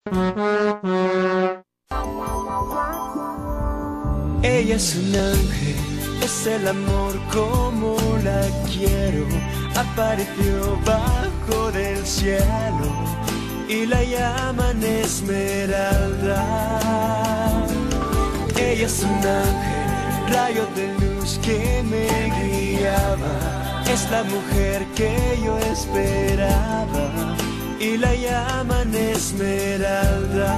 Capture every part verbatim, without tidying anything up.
Ella es un ángel, es el amor como la quiero. Apareció bajo del cielo y la llaman Esmeralda. Ella es un ángel, rayo de luz que me guiaba. Es la mujer que yo esperaba y la llaman Esmeralda.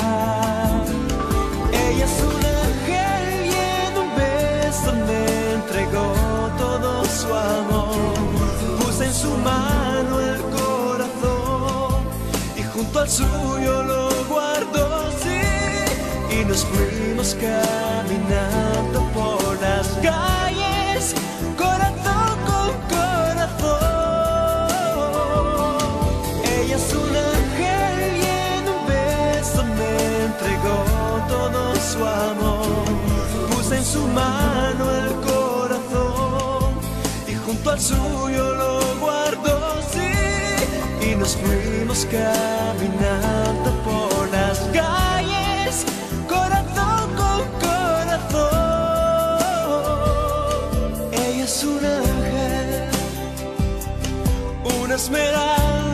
Ella es un ángel y en un beso me entregó todo su amor. Puse en su mano el corazón y junto al suyo lo guardó, sí. Y nos fuimos caminando por las calles, corazón con corazón. Ella es un ángel y en un beso me entregó todo su amor. Puse en su mano el corazón y junto al suyo lo guardó, sí. Y nos fuimos caminando por las calles, corazón con corazón. Ella es un ángel, una esmeralda.